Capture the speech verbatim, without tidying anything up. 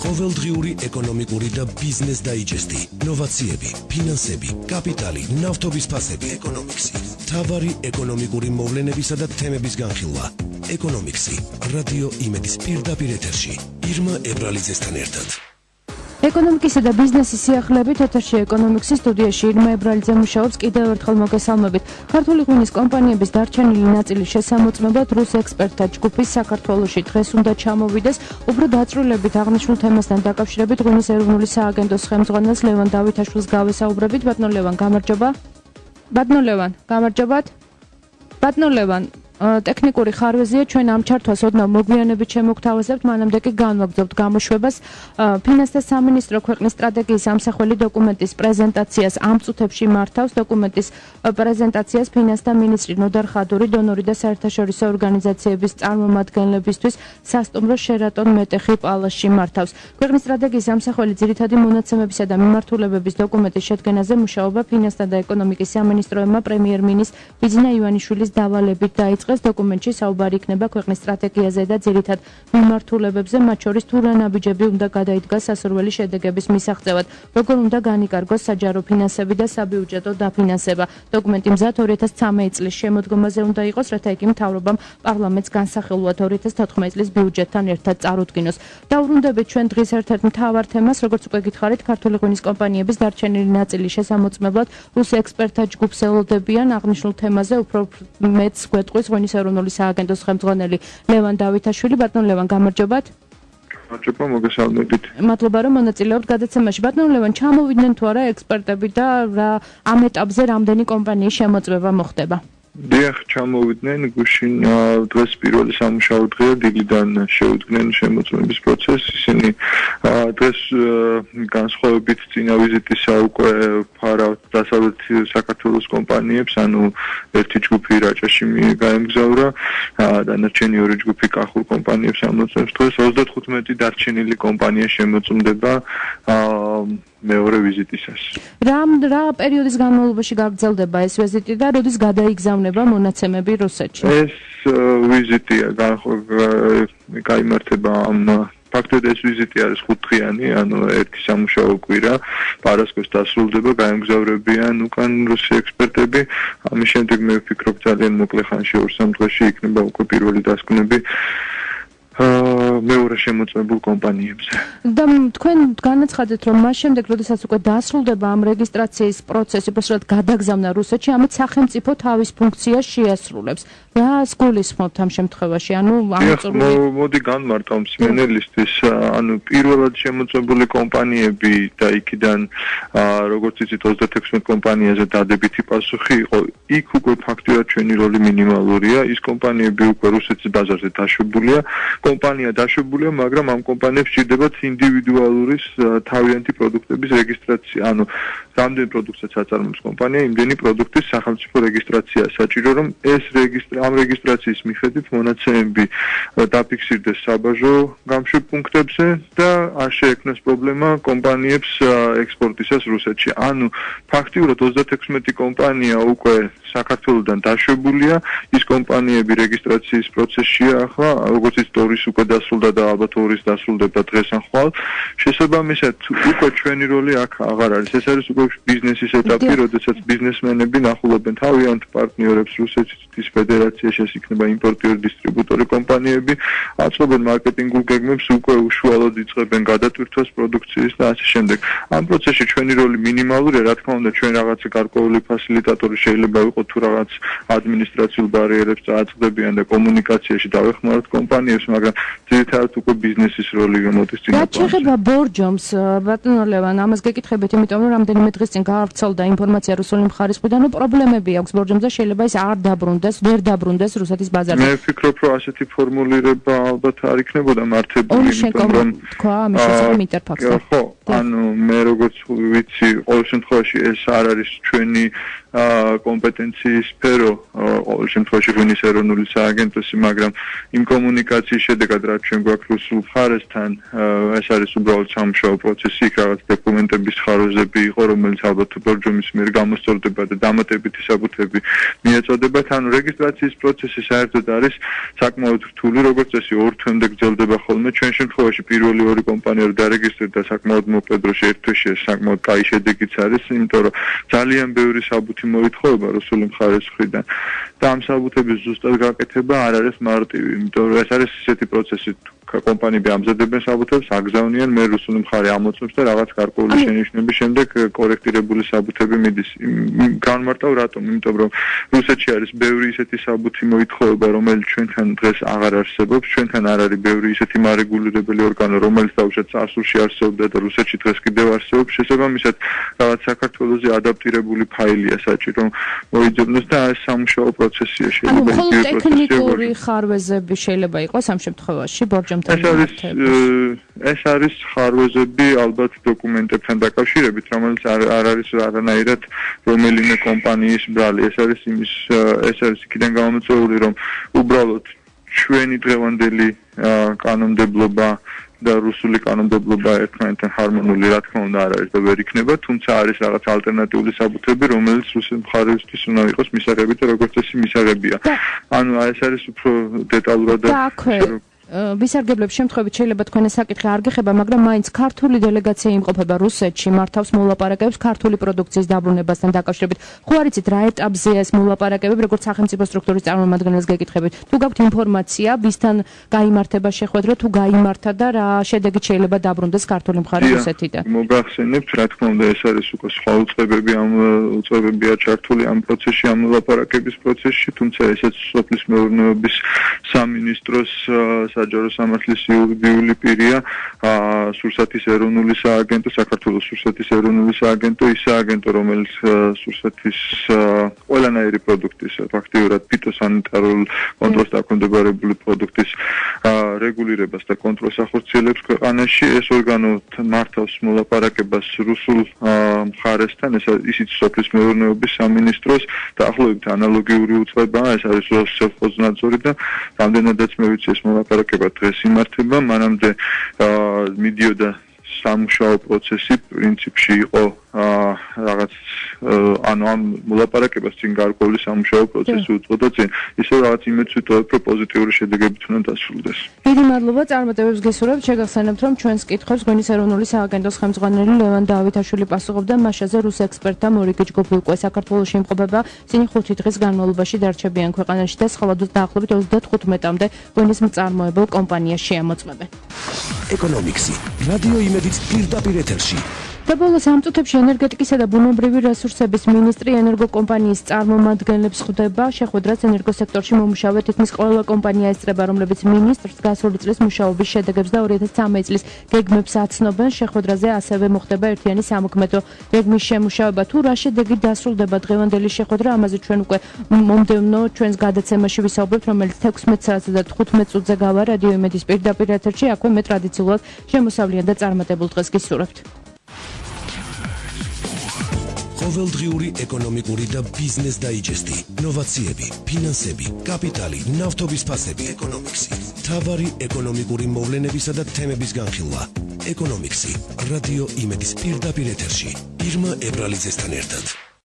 ყოველდღიური ეკონომიკური და ბიზნეს დაიჯესტი, ნოვაციები, ფინანსები, კაპიტალი, ნავთობის ფასები, ეკონომიქსი, მთავარი ეკონომიკური მოვლენებისა და თემების განხილვა. ეკონომიქსი, რადიო იმედის პირდაპირ ეთერში, ირმა ებრალიძესთან ერთად. ეკონომიკისა და ბიზნესის სიახლეებით ეთერში ეკონომიქსის სტუდიაში ირმა ებრალიძე მუშაობს. კიდევ ერთხელ მოგესალმებით. ქართული ღვინის კომპანიების დარჩენილი ნაწილის შესამოწმებლად რუს ექსპერტთა ჯგუფის საქართველოში დღეს უნდა ჩამოვიდეს. უფრო დაწვრილებით აღნიშნულ თემასთან დაკავშირებით ღვინის ეროვნული სააგენტოს ხელმძღვანელს ლევან დავითაშვილს გავესაუბრებით. ბატონო ლევან, გამარჯობა. ბატონო ლევან, გამარჯობათ. ბატონო ლევან, ტექნიკური ხარვეზია, ჩვენ ამ ჩართვას ოდნავ მოგვიანებით შემოგთავაზებთ, მანამდე კი განვაგრძობთ გამოშვებას. ფინანსთა სამინისტრო ქვეყნის სტრატეგიის ამსახველი დოკუმენტის პრეზენტაციას ამ წუთებში მართავს. დოკუმენტის პრეზენტაციას ფინანსთა მინისტრი ნოდარ ხადური, დონორი და საერთაშორისო ორგანიზაციების წარმომადგენლებისთვის სასტუმრო შერატონ მეტეხი პალასში მართავს. ქვეყნის სტრატეგიის ამსახველი ძირითადი მონაცემებისა და მიმართულებების დოკუმენტის შედგენაზე მუშაობა ფინანსთა და ეკონომიკის სამინისტროებმა პრემიერ-მინისტრ ბიძინა ივანიშვილის დავალებით დაიწყეს. დოკუმენტში საუბარი იქნება ქვეყნის სტრატეგიაზე და ძირითად მიმართულებებზე, მათ შორის თუ რა ნაბიჯები უნდა გადაიდგას სასურველი შედეგების მისაღწევად, როგორ უნდა განიკარგოს საჯარო ფინანსები და საბიუჯეტო დაფინანსება. დოკუმენტი მზად ორი ათას ცხრამეტი წლის შემოდგომაზე უნდა იყოს, რათა იგი მთავრობამ პარლამენტს განსახილულად ორი ათას თოთხმეტი წლის ბიუჯეტთან ერთად წარუდგინოს. დავრუნდებით ჩვენ დღის ერთ-ერთ მთავარ თემას, როგორც უკვე გითხარით, ქართული ღვინის კომპანიების დარჩენილი ნაწილის შესამოწმებლად რუს ექსპერტთა ჯგუფს ელოდებიან. აღნიშნულ თემაზე უფრო მეც გვეტყვის ღვინის ეროვნული სააგენტოს ხელმძღვანელი ლევან დავითაშვილი. ბატონო ლევან, გამარჯობათ. გამარჯობა, მოგესალმებით. მადლობა, რომ მონაწილეობთ გადაცემაში. ბატონო ლევან, ჩამოვიდნენ თუ არა ექსპერტები და რა ამ ეტაპზე რამდენი კომპანიის შემოწმება მოხდება? დიახ, ჩამოვიდნენ, გუშინ დღეს პირველი სამუშაო დღეა, დილიდან შეუდგნენ შემოწმების პროცესს. ისინი დღეს განსხვავებით წინა ვიზიტისა უკვე ფარავთ დასავლეთ საქართველოს კომპანიებს, ანუ ერთი ჯგუფი რაჭაში გაემგზავრა, დანარჩენი ორი ჯგუფი კახურ კომპანიებს ამოწმებს. დღეს ოცდათხუთმეტი დარჩენილი კომპანია შემოწმდება მეორე ვიზიტისას. რა რა პერიოდის განმავლობაში გაგრძელდება ეს ვიზიტი და როდის გადაიგზავნება მონაცემები რუსეთში? ეს ვიზიტია გაიმართება ამ ფაქტობრივად ეს ვიზიტი არის ხუთდღიანი, ანუ ერთი სამუშაო კვირა, პარასკევს დასრულდება, გაემგზავრებიან უკან რუსი ექსპერტები. ამის შემდეგ მე ვფიქრობ ძალიან მოკლე ხანში ორ-სამ დღეში იქნება უკვე პირველი დასკვნები მეორე შემოწმებულ კომპანიებზე. და თქვენ განაცხადეთ, რომ მას შემდეგ, როდესაც უკვე დასრულდება ამ რეგისტრაციის პროცესი, უბრალოდ გადაგზავნა რუსეთში, ამით სახელმწიფო თავის ფუნქციას შეასრულებს. რას გულისხმობთ ამ შემთხვევაში? ანუ ამოწურული მოდი განმარტავ მსმენელისთვის, ანუ პირველად შემოწმებული კომპანიები და იქიდან როგორც იცით ოცდათექვსმეტ კომპანიაზე დადებითი პასუხი იყო, იქ უკვე ფაქტიურად ჩვენი როლი მინიმალურია. ის კომპანიები უკვე რუსეთის ბაზარზე დაშვებულია. კომპანია დაშვებულია, მაგრამ ამ კომპანიებს სჭირდებათ ინდივიდუალური თავიანთი პროდუქტების რეგისტრაცია. ანუ რამდენი პროდუქტსაც აწარმოებს კომპანია, იმდენი პროდუქტის სახელმწიფო რეგისტრაცია საჭირო, რომ ეს რეგისტრაცია ამ რეგისტრაციის მიხედვით მონაცემები დაფიქსირდეს საბაჟო გამშვებ პუნქტებზე და არ შეექმნას პრობლემა კომპანიებს ექსპორტისას რუსეთში. ანუ ფაქტიურად ოცდათექვსმეტი კომპანია უკვე საქართველოსთან დაშვებულია, ის კომპანიები რეგისტრაციის პროცესშია ახლა, როგორც ისტორიის უკვე დასრულდა და ალბათ ორის დასრულდება დღეს ან ხვალ. შესაბამისად, უკვე ჩვენი როლი აქ აღარ არის. ეს არის უკვე ბიზნესის ეტაპი, როდესაც ბიზნესმენები ნახულობენ თავიანთ პარტნიორებს რუსეთის ფედერაციაში, ეს იქნება იმპორტიორი დისტრიბუტორი კომპანიები, აწყობენ მარკეტინგულ გეგმებს, უკვე უშუალოდ იწყებენ გადატვირთვას პროდუქციის და ასე შემდეგ. ამ პროცესში ჩვენი როლი მინიმალურია, რა თქმა უნდა, ჩვენ რაღაცა გარკვეული ფასილიტატორი შეიძლება ვიყოთ თუ რაღაც ადმინისტრაციულ ბარიერებს წააწყდებიან და კომუნიკაციაში დავეხმაროთ კომპანიებს, მაგრამ ძირითადად უკვე ბიზნესის როლი გამოდის წინ. რა შეიძლება ბორჯომს, ბატონო ლევან, ამას გეკითხებით, იმიტომ რომ რამდენიმე დღის წინ გაავრცელდა ინფორმაცია რუსული მხარის მხრიდან, რომ პრობლემები აქვს ბორჯომზე, შეიძლება ის არ დაბრუნდეს, ვერ დაბრუნდეს რუსეთის ბაზარზე. მე ვფიქრობ, რომ ასეთი ფორმულირება ალბათ არ იქნებოდა მართებული, იმიტომ რომ თქვა ამის შესახებ ინტერფაქსს. ხო, ანუ მე როგორც ვიცი, ყოველ შემთხვევაში ეს არ არის ჩვენი კომპეტენციის სფერო, ყოველ შემთხვევაში ღვინის ეროვნული სააგენტოსი, მაგრამ იმ კომუნიკაციის შედეგად რაც ჩვენ გვაქვს რუსულ მხარესთან, ეს არის უბრალოდ სამუშაო პროცესი, იქ რაღაც დოკუმენტების ხაროზები იყო, რომელიც ალბათ ბორჯომის მიერ გამოსწორდება და დამატებითი საბუთები მიეწოდებათ, ანუ რეგისტრაციის პროცესი საერთოდ არის საკმაოდ რთული, როგორც წესი ორ თვემდე გრძელდება ხოლმე. ჩვენ შემთხვევაში პირველი ორი კომპანია რო დარეგისტრირდა საკმაოდ მოკლედ დროში, ერთ თვეში საკმაოდ კაი შედეგიც არის, იმიტომ რომ ძალიან ბევრი საბუთი მოითხოვება რუსული მხარის მხრიდან და ამ საბუთების ზუსტად გაკეთება არ არის მარტივი, იმიტომ რომ ეს არის ისეთი პროცესი, კომპანიები ამზადებენ საბუთებს, აგზავნიან, მე რუსული მხარე ამოწმებს და რაღაც გარკვეული შენიშვნების შემდეგ კორექტირებული საბუთები მიდის. განმარტავ რატომ? იმიტომ რომ რუსეთში არის ბევრი ისეთი საბუთი მოითხოვება, რომელიც ჩვენთან დღეს აღარ არსებობს, ჩვენთან არ არის ბევრი ისეთი მარეგულირებელი ორგანო, რომელიც დაუშვათ წარსულში არსებობდა და რუსეთში დღეს კიდევ არსებობს. შესაბამისად, რაღაც საქართველოზე ადაპტირებული ფაილია საჭირო მოიძებნოს და ეს სამუშაო პროცესია შეიძლება იყოს. ანუ ტექნიკური ხარვეზები შეიძლება იყოს ამ შემთხვევაში ბორჯომთან. ეს არის ეს არის ხარვეზები ალბათ დოკუმენტებთან დაკავშირებით, რომელიც არ არის არანაირად რომელიმე კომპანიის ბრალი. ეს არის იმის ეს არის იქიდან გამოწვეული, რომ უბრალოდ ჩვენი დღევანდელი კანონმდებლობა და რუსული კანონმდებლობა ერთმანეთთან ჰარმონიული რა თქმა უნდა არ არის და ვერ იქნება, თუმცა არის რაღაც ალტერნატიული საბუთები, რომელიც რუსეთის მხარისთვის უნდა იყოს მისაღები და როგორც წესი მისაღებია. ანუ ეს არის უფრო დეტალურად და ვისარგებლებ შემთხვევით შეიძლება თქვენ ეს საკითხი არ გეხება, მაგრამ მაინც ქართული დელეგაცია იმყოფება რუსეთში, მართავს მოლაპარაკებებს ქართული პროდუქციის დაბრუნებასთან დაკავშირებით. ხო არიცით რა ეტაპზეა ეს მოლაპარაკებები, როგორც სახელმწიფო სტრუქტურის წარმომადგენელს გეკითხებით. თუ გაქვთ ინფორმაცია, ვისთან გაიმართება შეხვედრა, თუ გაიმართა და რა შედეგით შეიძლება დაბრუნდეს ქართული მხარე რუსეთიდან? მოგახსენებთ, რა თქმა უნდა, ეს არის უკვე სხვა უწყებები, ამ უწყებებია ჩართული ამ პროცესში, ამ მოლაპარაკების პროცესში, თუმცა ესეც სოფლის მეურნეობის სამინისტროს საჯარო სამართლის იურიდიული პირია, სურსათის ეროვნული სააგენტო, საქართველოს სურსათის ეროვნული სააგენტო, ის სააგენტო, რომელიც სურსათის ყველანაირი პროდუქტის, ფაქტიურად ფიტოსანიტარულ კონტროლს დაქვემდებარებული პროდუქტის რეგულირებას და კონტროლს ახორციელებს ქვეყანაში. ეს ორგანო მართავს მოლაპარაკებას რუსულ მხარესთან, ეს ისიც სოფლის მეურნეობის სამინისტროს დაახლოებით ანალოგიური უწყებაა, ეს არის როსსელხოზნადზორი და რამდენადაც მე ვიცი ეს მოლაპარაკება დღეს იმართება, მანამდე მიდიოდა სამუშაო პროცესი, პრინციპში იყო რაღაც ანუ ამ მოლაპარაკებას წინ გარკვეული სამუშაო პროცესი უწოდა წინ, ისე რაღაც იმედს ვიტოვებ, რომ პოზიტიური შედეგებით უნდა დასრულდეს. დიდი მადლობა, წარმატებებს გესურვებთ. შეგახსენებთ, რომ ჩვენს კითხვებს ღვინის ეროვნული სააგენტოს ხელმძღვანელი ლევან დავითაშვილი პასუხობდა, მასშტაბზე რუს ექსპერტთა მორიგი ჯგუფი უკვე საქართველოში იმყოფება, წინ ხუთი დღის განმავლობაში დარჩებიან ქვეყანაში და სხვადასხვა დაახლოებით ოცდათხუთმეტამდე ღვინის მწარმოებელ კომპანიას შეამოწმებენ. ეკონომიქსი რადიო იმედიც პირდაპირ ეთერში. და ბოლოს ამ წუთებში ენერგეტიკისა და ბუნებრივი რესურსების მინისტრი ენერგოკომპანიის წარმომადგენლებს ხვდება. შეხვედრას ენერგოსექტორში მომუშავე თითქმის ყველა კომპანია ესწრება, რომლებიც მინისტრს გასული წლის მუშაობის შედეგებს და ორი ათას ცხრამეტი წლის გეგმებს აცნობენ. შეხვედრაზე ასევე მოხდება ერთიანი სამოქმედო გეგმის შემუშავება. თუ რა შედეგით დასრულდება დღევანდელი შეხვედრა, ამაზე ჩვენ უკვე მომდევნო ჩვენს გადაცემაში ვისაუბრებთ, რომელიც თექვსმეტ საათსა და თხუთმეტ წუთზე გავა რადიო იმედის პირდაპირ ეთერში. აქვე მე ტრადიციულად შემოსავლიან და წარმატებულ დღეს გისურვებთ. ყოველდღიური ეკონომიკური და ბიზნეს დაიჯესტი, ნოვაციები, ფინანსები, კაპიტალი, ნავთობის ფასები, ეკონომიქსი, მთავარი ეკონომიკური მოვლენებისა და თემების განხილვა. ეკონომიქსი, რადიო იმედის პირდაპირ ეთერში, ირმა ებრალიძესთან ერთად.